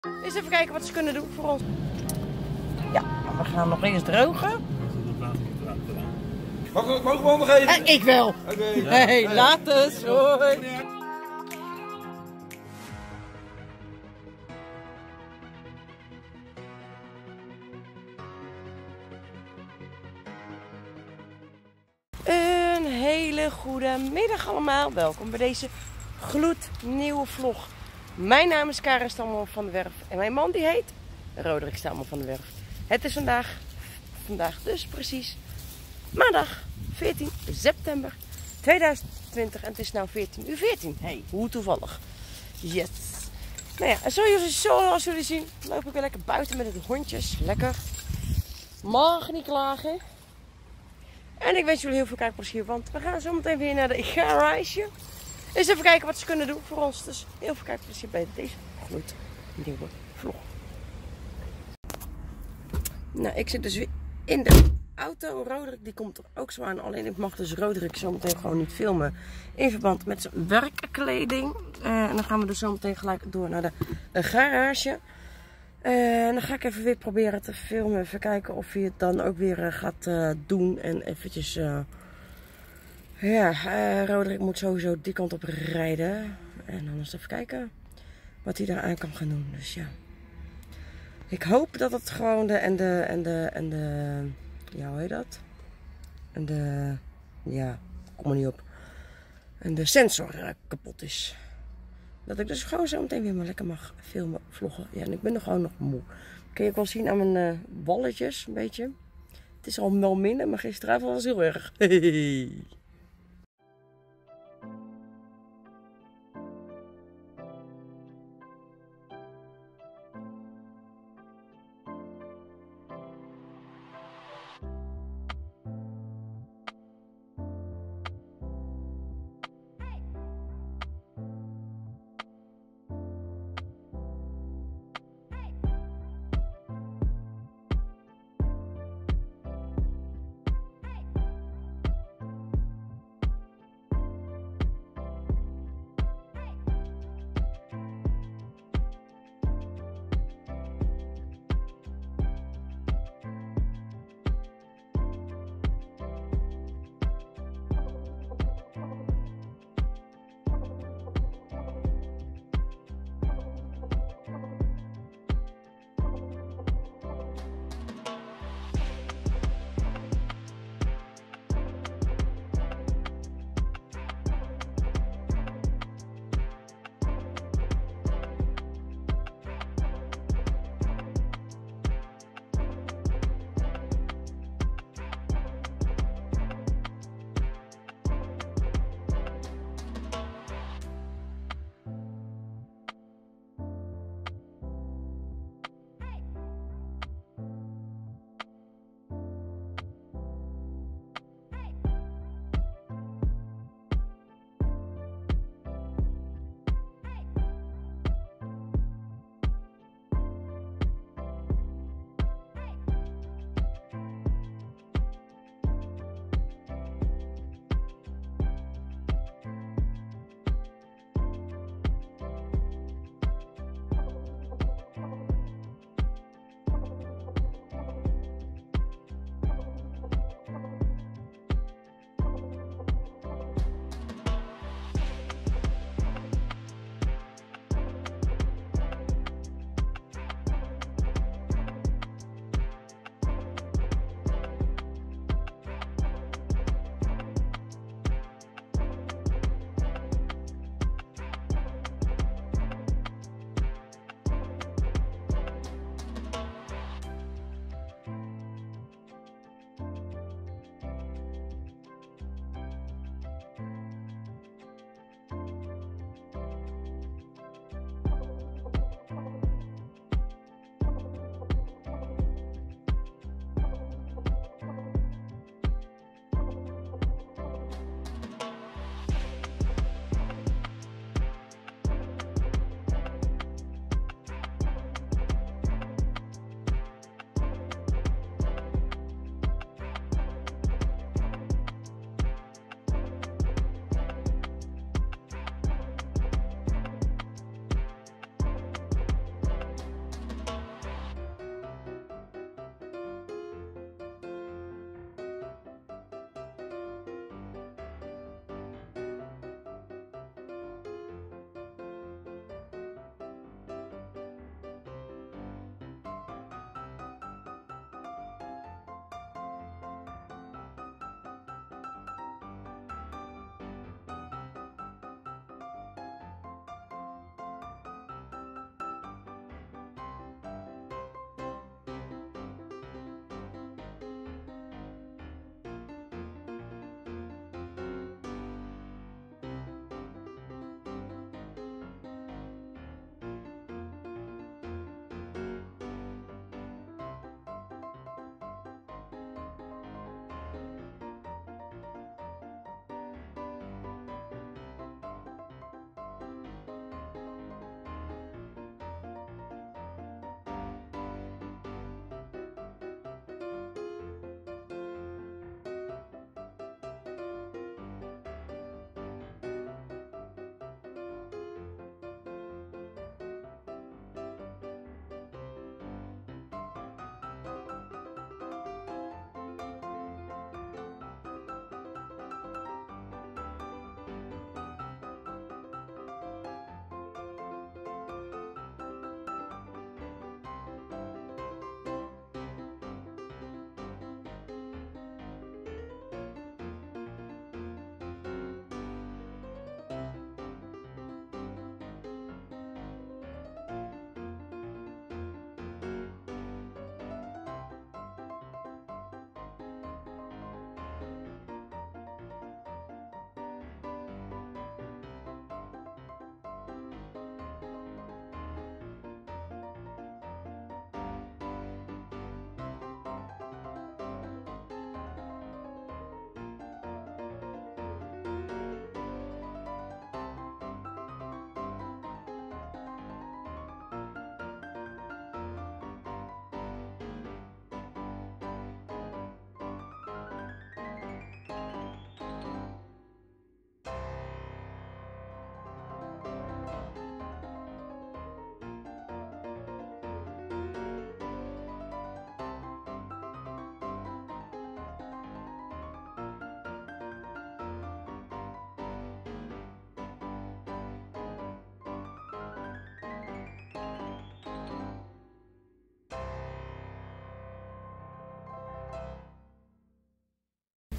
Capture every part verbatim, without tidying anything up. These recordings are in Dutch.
Eens even kijken wat ze kunnen doen voor ons. Ja, we gaan nog eens drogen. Mag ik, mogen we handen geven? Eh, ik wel. Oké. Okay. Hey, ja. Later. Hoi. Een hele goede middag allemaal. Welkom bij deze gloednieuwe vlog. Mijn naam is Karen Stammelhoff van de Werf en mijn man die heet Roderick Stammelhoff van de Werf. Het is vandaag, vandaag dus precies maandag veertien september tweeduizend twintig en het is nu veertien uur veertien. Hey, hoe toevallig. Yes. Nou ja, en zoals, zoals jullie zien loop ik weer lekker buiten met de hondjes. Lekker. Mag niet klagen. En ik wens jullie heel veel kijkplezier, want we gaan zo meteen weer naar de garage. Eens even kijken wat ze kunnen doen voor ons. Dus heel veel kijkplezier bij deze gloednieuwe vlog. Nou, ik zit dus weer in de auto. Roderick die komt er ook zo aan. Alleen ik mag dus Roderick zo meteen gewoon niet filmen. In verband met zijn werkkleding. Uh, en dan gaan we dus zo meteen gelijk door naar de, de garage. Uh, en dan ga ik even weer proberen te filmen. Even kijken of hij het dan ook weer uh, gaat uh, doen. En eventjes... Uh, ja, uh, Roderick moet sowieso die kant op rijden. En dan eens even kijken wat hij daar aan kan gaan doen. Dus ja. Ik hoop dat het gewoon de... En de... En de... En de ja, hoe heet dat? En de... Ja, kom er niet op. En de sensor uh, kapot is. Dat ik dus gewoon zo meteen weer maar lekker mag filmen, vloggen. Ja, en ik ben er gewoon nog moe. Kun je ook wel zien aan mijn uh, balletjes, een beetje. Het is al wel minder, maar gisteravond was het heel erg. Hey.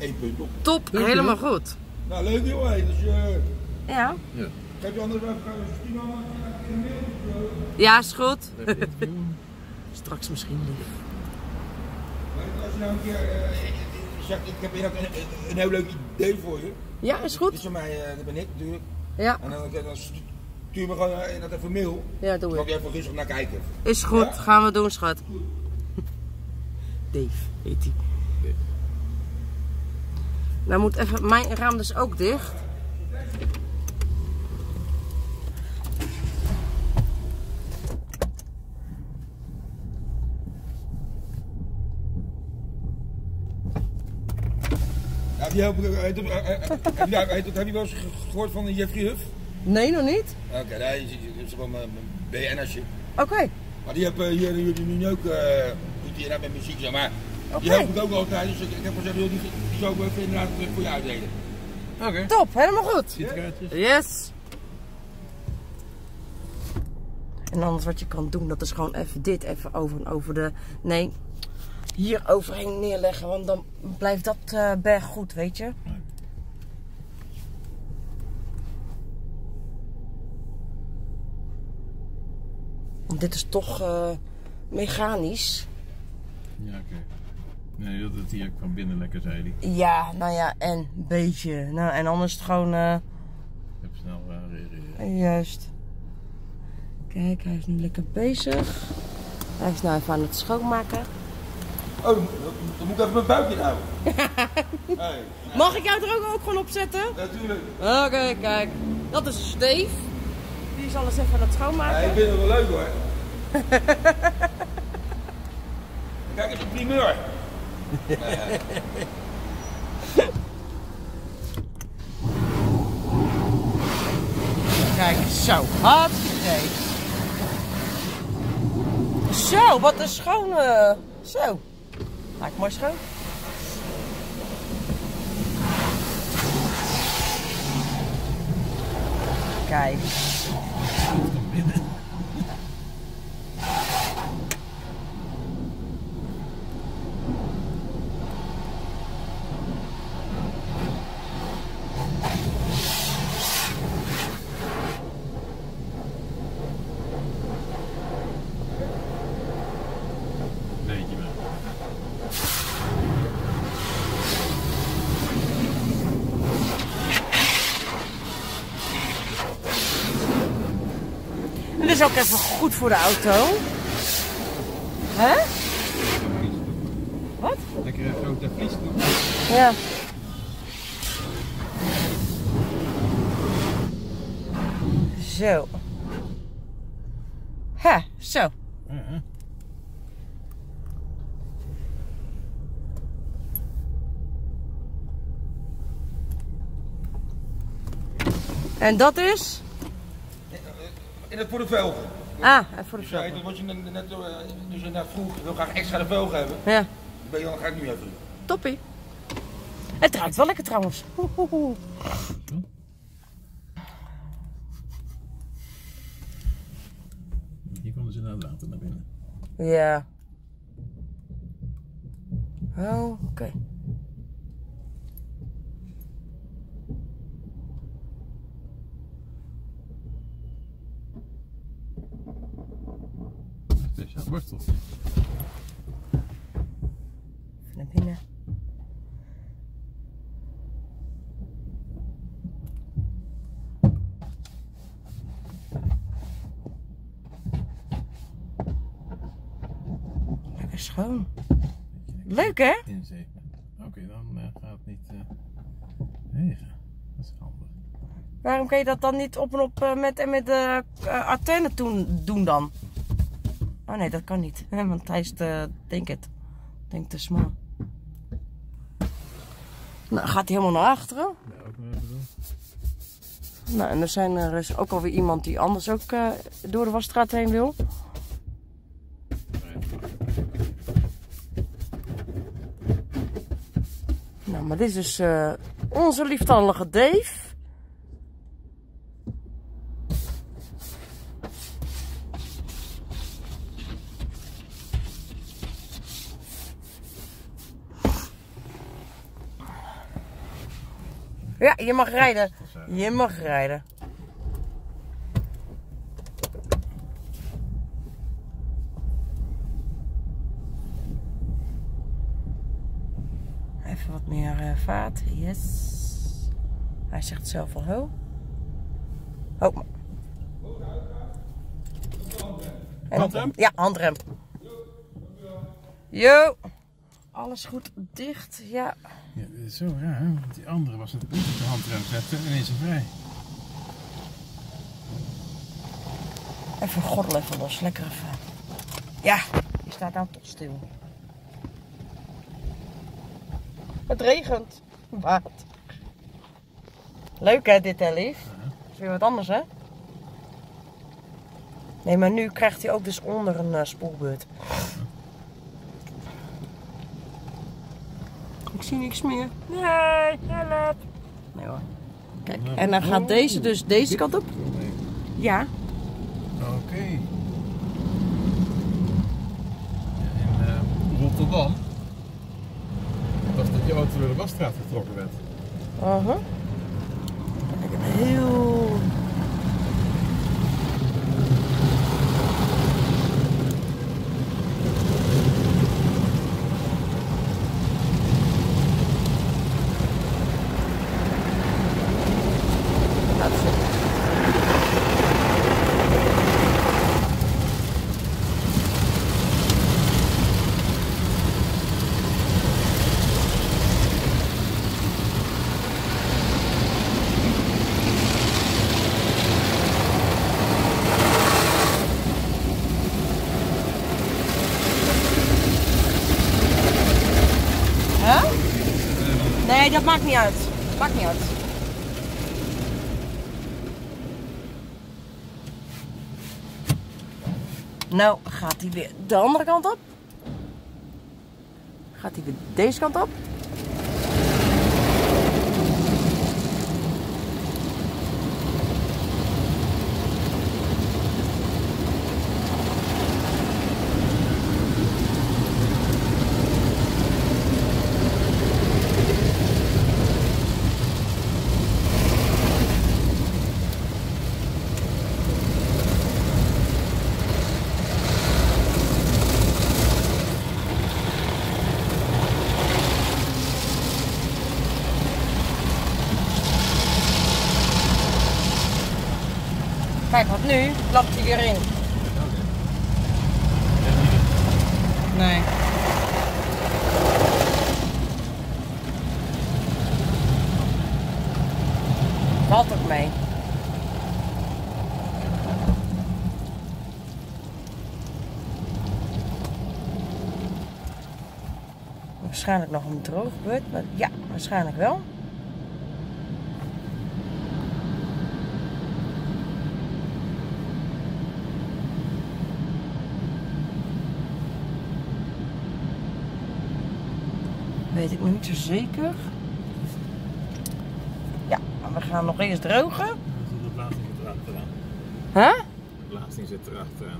één punt op. Top, Leuk, helemaal hè? goed. Nou, leuk joh, hé. Dus uh, Ja. Ja. geef je anders even een tien man in de mail. Ja, is goed. Heb je het doen? Straks misschien niet. Als je nou een keer uh, zegt, ik heb hier ook een, een heel leuk idee voor je. Ja, is Dit goed. is van mij, uh, dat ben ik natuurlijk. Ja, En dan, dan stuur je me gewoon uh, dat even mail. ja, doe Dan ik. kan je even rustig naar kijken. Is goed, Ja? gaan we doen, schat. Dave heet hij. Nou moet even mijn raam dus ook dicht. Ja, die heb, uh, heb, uh, heb, je, heb, heb je wel eens gehoord van Jeffrey Huff? Nee, nog niet. Oké, okay, nee, dat is gewoon mijn B N'ersje. Oké. Okay. Maar die heb uh, hier, hier, hier nu ook, uh, doet hij inderdaad met muziek zo, maar Okay. die helpt ik ook altijd, dus ik, ik heb gezegd, die, die zou ik even inderdaad voor je uitdelen. Oké. Okay. Top, helemaal goed. Zitkaartjes. Yes. En anders wat je kan doen, dat is gewoon even dit even over en over de... Nee, hier overheen neerleggen, want dan blijft dat uh, berg goed, weet je. Nee. Want dit is toch uh, mechanisch. Ja, oké. Okay. Nee, dat het hier van binnen lekker, zei hij. Ja, nou ja, en een beetje. Nou, en anders is het gewoon... Uh... Ik heb snel uh, reageren. Juist. Kijk, hij is nu lekker bezig. Hij is nou even aan het schoonmaken. Oh, dan, dan moet ik even mijn buikje houden. Hey. Mag ik jou er ook, ook gewoon op zetten? Natuurlijk. Oké, okay, kijk. Dat is Steve. Die zal eens even aan het schoonmaken. Ja, ik vind het wel leuk hoor. Kijk eens, een primeur. Kijk, zo. Hartstikke. Zo, wat een schone. Zo. Maak mooi schoon. Kijk. Beetje wel. En dit is ook even goed voor de auto. Hè? Wat? Lekker een grote vlies doen. Ja. Zo. Ha, zo. Uh -huh. En dat is? In het voor de velgen. Ah, en voor de Dus, ja, velgen. dus wat je net, net, dus je net vroeg, ik wil graag extra de velgen hebben. Ja, Dan ben je dan ga ik nu even doen. toppie. Het ruikt wel lekker trouwens. Oeh. Hier konden ze nou later naar binnen. Ja. Oh, oké. Okay. Speciaal borstel. Even naar binnen. Lekker schoon. Leuk hè? Inzeven. Oké, okay, dan uh, gaat het niet uh, regen. Dat is handig. Waarom kan je dat dan niet op en op uh, met, en met de uh, antenne toen, doen dan? Oh nee, dat kan niet. Want hij is te, denk het, denk te smal. Nou, gaat hij helemaal naar achteren. Ja, ook nog even doen. Nou, en er zijn er is ook alweer iemand die anders ook uh, door de wasstraat heen wil. Nou, maar dit is dus uh, onze lieftallige Dave. Ja, je mag rijden. Je mag rijden. Even wat meer uh, vaart. Yes. Hij zegt zelf al ho. Oh. En Handrem? Ja, handrem. Yo. Alles goed dicht, ja. Ja, dat is zo raar, hè? Want die andere was het niet op de handrem zetten en ineens vrij. Even gordel even los, lekker even. Ja, je staat nou toch stil. Het regent. Water. Leuk hè dit hè lief? Dat is weer wat anders hè? Nee, maar nu krijgt hij ook dus onder een uh, spoelbeurt. Ik zie niks meer. Nee, help. Nee hoor. Kijk, en dan gaat deze dus deze kant op. Ja. Oké. Okay. In uh, Rotterdam was dat je auto door de wasstraat getrokken werd. Uh -huh. Kijk, heel... Nee, dat maakt niet uit. Maakt niet uit. Nou, gaat hij weer de andere kant op. Gaat hij weer deze kant op. Kijk, want nu klapt hij weer in. Nee. Valt ook mee. Waarschijnlijk nog een droogbeurt, maar ja, waarschijnlijk wel. Weet ik nog niet zo zeker. Ja, maar we gaan nog eerst drogen. De belasting zit erachteraan. Huh? De belasting zit erachteraan.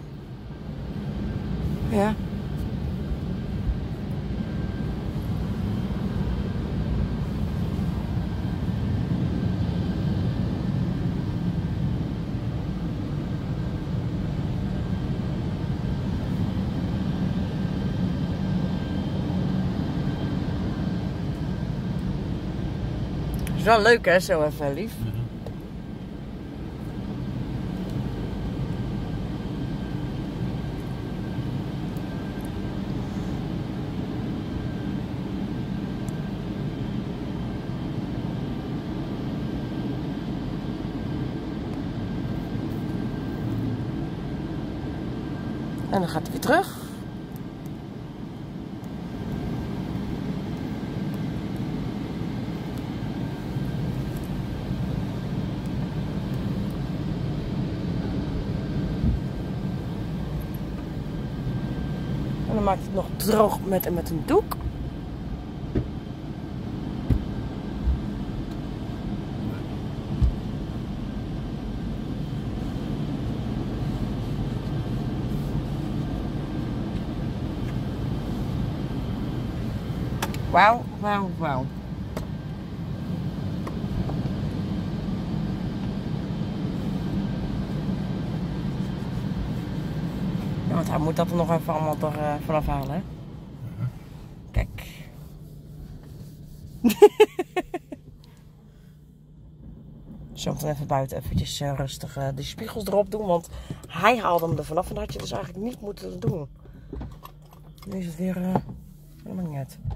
Ja. Het is wel leuk hè, zo even lief. Ja. En dan gaat hij weer terug. En dan maakt hij het nog droog met, met een doek. Wauw, wauw, wauw. Want hij moet dat er nog even allemaal er, uh, vanaf halen. Hè? Uh-huh. Kijk. Zometeen even buiten eventjes uh, rustig uh, de spiegels erop doen. Want hij haalde hem er vanaf en dat had je dus eigenlijk niet moeten doen. Nu is het weer uh, helemaal niet uit.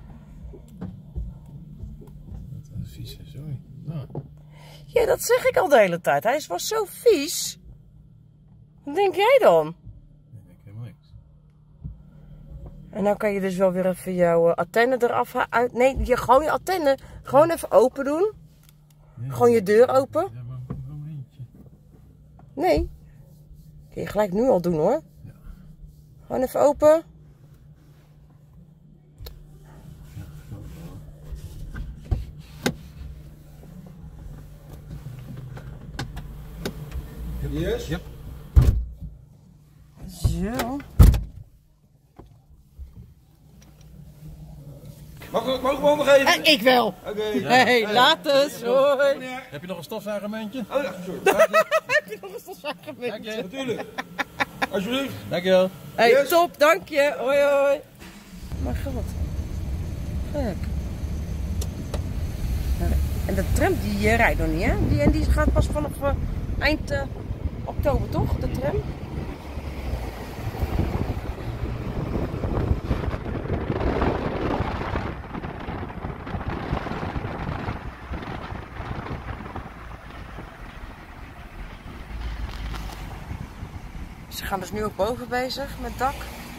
Wat een vieze zooi. Nou. Ja, dat zeg ik al de hele tijd. Hij was zo vies. Wat denk jij dan? Ik denk helemaal niks. En nou kan je dus wel weer even jouw uh, antenne eraf uit. Nee, je, gewoon je antenne gewoon even open doen. Ja, gewoon je deur open. Ja, maar waarom eentje? Nee. Kun je gelijk nu al doen hoor. Ja. Gewoon even open. Yes? Yep. Zo. Mag ik mag ik hem nog even? Eh, ik wel. Oké. Okay. Ja. Hey, hey, later. Hoi. Heb je nog een stofzuigermentje? Oh ja, sorry. Heb je nog een stofzuigermentje? Dank je. Natuurlijk. Alsjeblieft. Dankjewel. Hey, Yes. top, dank je. Hoi, hoi. Mijn god. Gek. En de tram die uh, rijdt nog niet, hè? Die, en die gaat pas vanaf uh, eind uh, oktober, toch? De tram? Ze gaan dus nu ook boven bezig met dak.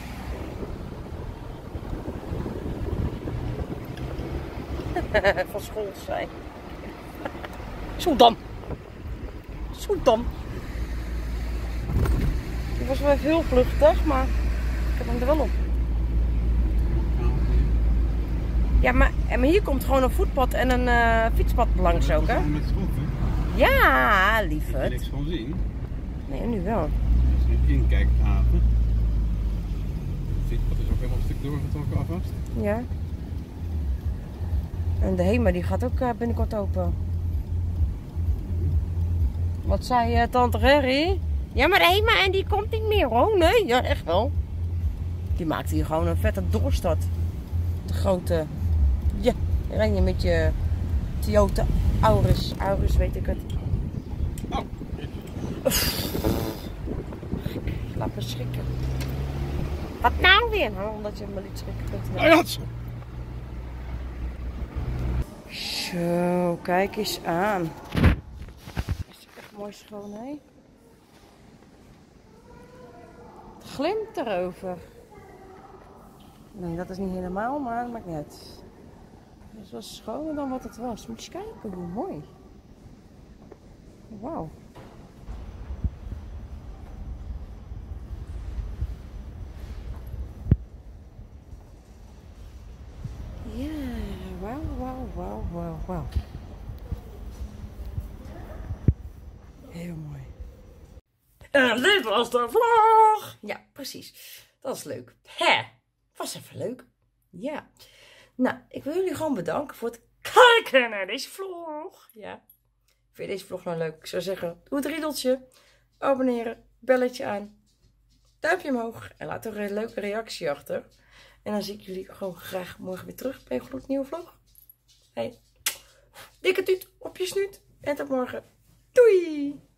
Van school zijn. Zo dan. Zo dan. Die was wel even heel vluchtig, maar ik heb hem er wel op. Ja, maar, maar hier komt gewoon een voetpad en een uh, fietspad langs ook, hè? Met schot, hè? Ja, Ik lieverd. niks van zien. Nee, nu wel. Dat is een inkijkhaven. Het fietspad is ook helemaal een stuk doorgetrokken alvast. Ja. En de HEMA die gaat ook uh, binnenkort open. Wat zei uh, tante Gerry? Ja, maar de HEMA en die komt niet meer hoor. Nee, ja echt wel. Die maakt hier gewoon een vette doorstart. De grote. Ja, ren je met je Toyota Auris. Auris weet ik het. Oh. Laat me schrikken. Wat nou weer? Nou, omdat je me liet schrikken. Oh ja, zo. Zo, kijk eens aan. Is echt mooi schoon, hè? Het glimt erover. Nee, dat is niet helemaal, maar dat maakt niet uit. Het is wel schoner dan wat het was. Moet je kijken hoe mooi. Wauw. Ja, wauw, wauw, wauw, wauw, wauw. Heel mooi. En dit was de vlog! Ja, precies. Dat is leuk. Hè? Was even leuk. Ja. Nou, ik wil jullie gewoon bedanken voor het kijken naar deze vlog. Ja. Vind je deze vlog nou leuk? Ik zou zeggen, doe het riedeltje. Abonneren. Belletje aan. Duimpje omhoog. En laat er een leuke reactie achter. En dan zie ik jullie gewoon graag morgen weer terug bij een gloednieuwe vlog. Hey. Dikke tuut op je snuit. En tot morgen. Doei!